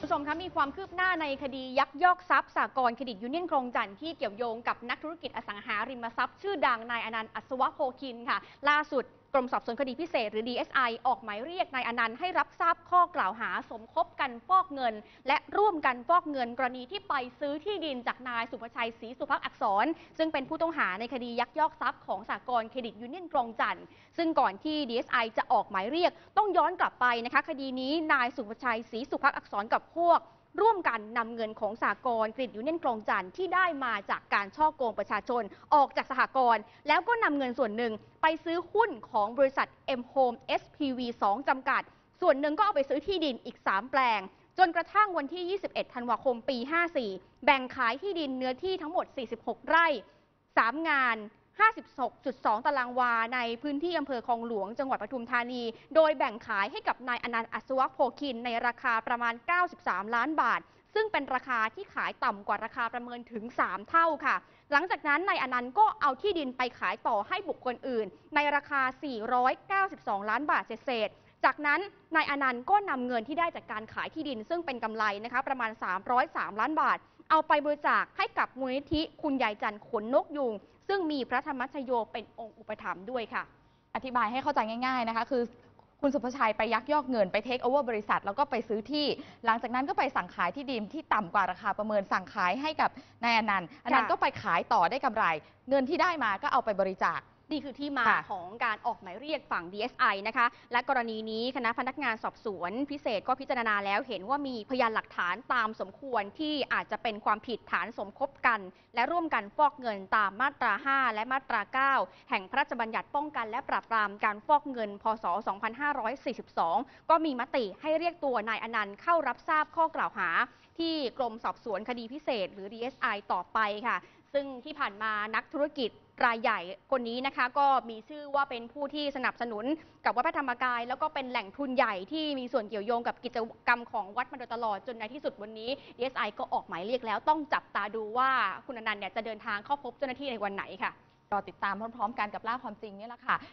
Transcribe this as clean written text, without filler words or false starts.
ผู้ชมคะมีความคืบหน้าในคดียักยอกทรัพย์สหกรณ์เครดิตยูเนียนคลองจันทร์ที่เกี่ยวโยงกับนักธุรกิจอสังหาริมทรัพย์ชื่อดังนายอนันต์อัศวะโพคินค่ะล่าสุดกรมสอบสวนคดีพิเศษหรือ DSI ออกหมายเรียกนายอนันต์ให้รับทราบข้อกล่าวหาสมคบกันฟอกเงินและร่วมกันฟอกเงินกรณีที่ไปซื้อที่ดินจากนายสุภชัยศรีสุภักดิ์อักษรซึ่งเป็นผู้ต้องหาในคดียักยอกทรัพย์ของสหกรณ์เครดิตยูเนียนคลองจันทร์ซึ่งก่อนที่ DSI จะออกหมายเรียกต้องย้อนกลับไปนะคะคดีนี้นายสุภชัยศรีสุภักดิ์อักษรกับพวกร่วมกันนำเงินของสหกรณ์เครดิตยูเนียนคลองจันทร์ที่ได้มาจากการฉ้อโกงประชาชนออกจากสหกรณ์แล้วก็นำเงินส่วนหนึ่งไปซื้อหุ้นของบริษัท M Home SPV 2 จำกัดส่วนหนึ่งก็เอาไปซื้อที่ดินอีก3 แปลงจนกระทั่งวันที่ 21 ธันวาคม ปี 54 แบ่งขายที่ดินเนื้อที่ทั้งหมด 46 ไร่ 3 งาน 56.2 ตารางวาในพื้นที่อำเภอคลองหลวงจังหวัดปทุมธานีโดยแบ่งขายให้กับนายอนันต์อัศวะโพคินในราคาประมาณ 93 ล้านบาทซึ่งเป็นราคาที่ขายต่ำกว่าราคาประเมินถึง 3 เท่าค่ะหลังจากนั้นนายอนันต์ก็เอาที่ดินไปขายต่อให้บุคคลอื่นในราคา 492 ล้านบาทเศษจากนั้นนายอนันต์ก็นำเงินที่ได้จากการขายที่ดินซึ่งเป็นกำไรนะคะประมาณ 303 ล้านบาทเอาไปบริจาคให้กับมูลนิธิคุณยายจันทร์ขนนกยูงซึ่งมีพระธรรมชโยเป็นองค์อุปถัมภ์ด้วยค่ะอธิบายให้เข้าใจง่ายๆนะคะคือคุณสุภชัยไปยักยอกเงินไปเทคโอเวอร์บริษัทแล้วก็ไปซื้อที่หลังจากนั้นก็ไปสั่งขายที่ดินที่ต่ำกว่าราคาประเมินสั่งขายให้กับนายอนันต์ก็ไปขายต่อได้กำไรเงินที่ได้มาก็เอาไปบริจาคนี่คือที่มาของการออกหมายเรียกฝั่ง DSI นะคะและกรณีนี้คณะพนักงานสอบสวนพิเศษก็พิจารณาแล้วเห็นว่ามีพยานหลักฐานตามสมควรที่อาจจะเป็นความผิดฐานสมคบกันและร่วมกันฟอกเงินตามมาตรา 5 และมาตรา 9 แห่งพระราชบัญญัติป้องกันและปราบปรามการฟอกเงินพ.ศ. 2542 ก็มีมติให้เรียกตัวนายอนันต์เข้ารับทราบข้อกล่าวหาที่กรมสอบสวนคดีพิเศษหรือ DSI ต่อไปค่ะซึ่งที่ผ่านมานักธุรกิจรายใหญ่คนนี้นะคะก็มีชื่อว่าเป็นผู้ที่สนับสนุนกับวัดพระธรรมกายแล้วก็เป็นแหล่งทุนใหญ่ที่มีส่วนเกี่ยวโยงกับกิจกรรมของวัดมาโดยตลอดจนในที่สุดวันนี้ DSI ก็ออกหมายเรียกแล้วต้องจับตาดูว่าคุณอนันต์จะเดินทางเข้าพบเจ้าหน้าที่ในวันไหนค่ะรอติดตามพร้อมๆกันกับล่าความจริงนี่แหละค่ะ